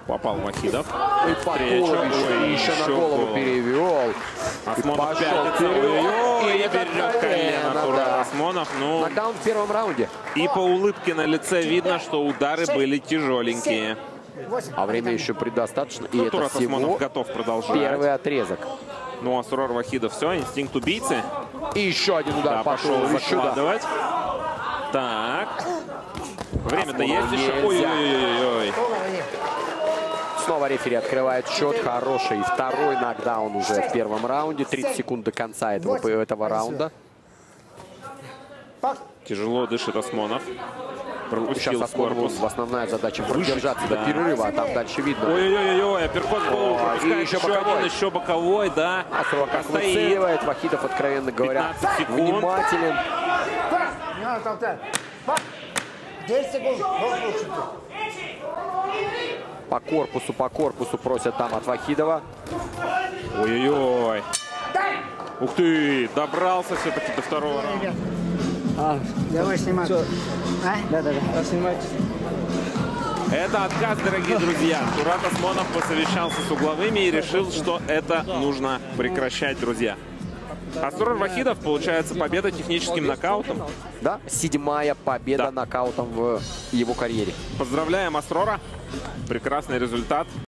Попал Вахидов. И Пакович еще на голову перевел. Осмонов пятится. И берет колено Турат Осмонов. Ну, нокдаун в первом раунде. и по улыбке на лице видно, что удары были тяжеленькие. А время еще предостаточно. И это Турат Осмонов всего готов продолжать. первый отрезок. Ну, Асурар Вахидов все, инстинкт убийцы. И еще один удар Да, пошел. пошел Еще, да. закладывать. Так. Время-то есть еще. нельзя. Ой-ой-ой. Снова рефери открывает счет. Хороший второй нокдаун уже в первом раунде. 30 секунд до конца этого раунда. Тяжело дышит Осмонов. Пропустил Сейчас корпус. основная задача продержаться до перерыва, а там дальше видно. Ой-ой-ой, апперкот в голову пропускает. еще Еще боковой. один, еще боковой, да. Асурар как Стоит. выцеливает. Вахидов, откровенно говоря, 15 секунд. внимателен. 10 секунд. По корпусу просят там от Вахидова. Ой-ой-ой. Ух ты, добрался все-таки до второго раунда. Давай снимать. Да. Снимать. Это отказ, дорогие друзья. Турат Осмонов посовещался с угловыми и решил, что это нужно прекращать, друзья. Асурар Вахидов, получается, победа техническим нокаутом. Да, 7-я победа нокаутом в его карьере. Поздравляем Асурара. Прекрасный результат.